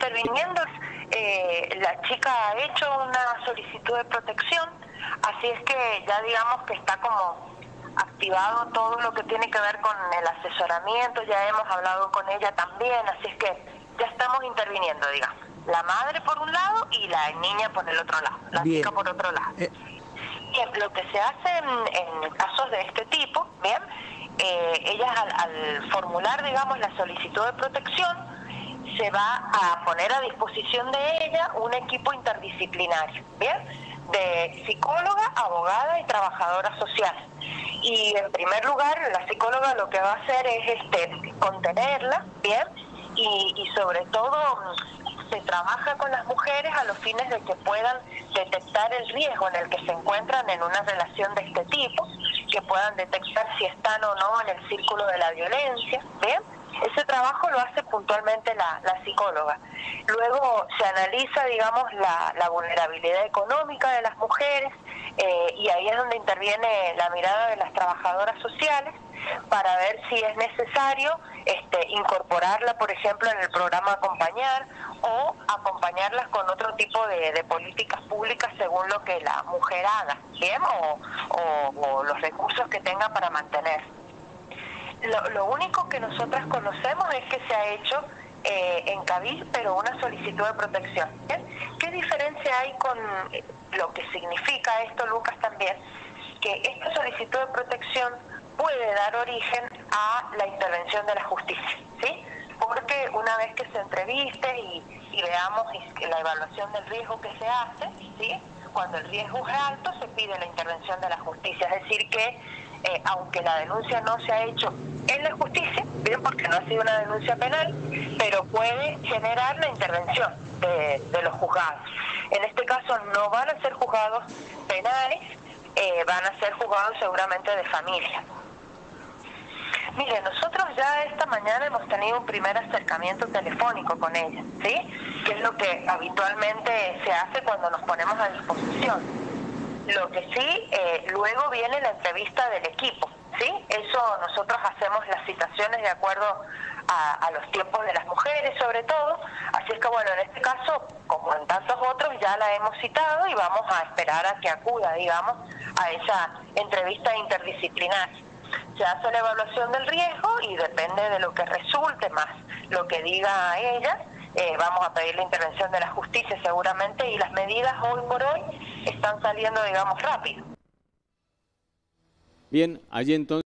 interviniendo. La chica ha hecho una solicitud de protección, así es que ya digamos que está como activado todo lo que tiene que ver con el asesoramiento, ya hemos hablado con ella también, así es que ya estamos interviniendo, digamos. La madre por un lado y la niña por el otro lado, la chica por otro lado. Bien, lo que se hace en casos de este tipo, bien, ellas al formular, digamos, la solicitud de protección, se va a poner a disposición de ella un equipo interdisciplinario, bien, de psicóloga, abogada y trabajadora social. Y en primer lugar, la psicóloga lo que va a hacer es contenerla, bien, y sobre todo se trabaja con las mujeres a los fines de que puedan detectar el riesgo en el que se encuentran en una relación de este tipo, que puedan detectar si están o no en el círculo de la violencia, ¿bien? Ese trabajo lo hace puntualmente la psicóloga. Luego se analiza, digamos, la vulnerabilidad económica de las mujeres, y ahí es donde interviene la mirada de las trabajadoras sociales para ver si es necesario incorporarla, por ejemplo, en el programa Acompañar, o acompañarlas con otro tipo de políticas públicas según lo que la mujer haga, ¿bien? O los recursos que tenga para mantener. Lo único que nosotras conocemos es que se ha hecho en Cabil, pero una solicitud de protección. ¿Bien? ¿Qué diferencia hay con lo que significa esto, Lucas, también? Que esta solicitud de protección puede dar origen a la intervención de la justicia, ¿sí? Porque una vez que se entreviste y veamos la evaluación del riesgo que se hace, ¿sí? Cuando el riesgo es alto, se pide la intervención de la justicia. Es decir que, aunque la denuncia no se ha hecho en la justicia, bien, porque no ha sido una denuncia penal, pero puede generar la intervención de los juzgados. En este caso no van a ser juzgados penales, van a ser juzgados seguramente de familia. Mire, nosotros ya esta mañana hemos tenido un primer acercamiento telefónico con ella, ¿sí? Que es lo que habitualmente se hace cuando nos ponemos a disposición. Lo que sí, luego viene la entrevista del equipo, ¿sí? Eso nosotros hacemos las citaciones de acuerdo a los tiempos de las mujeres, sobre todo. Así es que, bueno, en este caso, como en tantos otros, ya la hemos citado y vamos a esperar a que acuda, digamos, a esa entrevista interdisciplinaria. Se hace la evaluación del riesgo y depende de lo que resulte más lo que diga ella, vamos a pedir la intervención de la justicia seguramente, y las medidas hoy por hoy están saliendo, digamos, rápido. Bien, allí entonces